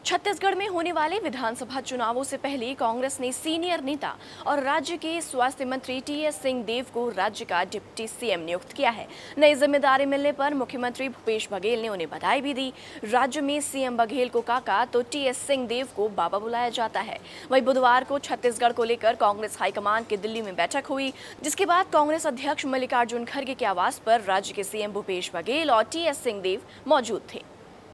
छत्तीसगढ़ में होने वाले विधानसभा चुनावों से पहले कांग्रेस ने सीनियर नेता और राज्य के स्वास्थ्य मंत्री टीएस सिंहदेव को राज्य का डिप्टी सीएम नियुक्त किया है। नई जिम्मेदारी मिलने पर मुख्यमंत्री भूपेश बघेल ने उन्हें बधाई भी दी। राज्य में सीएम बघेल को काका तो टीएस सिंहदेव को बाबा बुलाया जाता है। वहीं बुधवार को छत्तीसगढ़ को लेकर कांग्रेस हाईकमान की दिल्ली में बैठक हुई, जिसके बाद कांग्रेस अध्यक्ष मल्लिकार्जुन खड़गे के आवास पर राज्य के सीएम भूपेश बघेल और टीएस सिंहदेव मौजूद थे।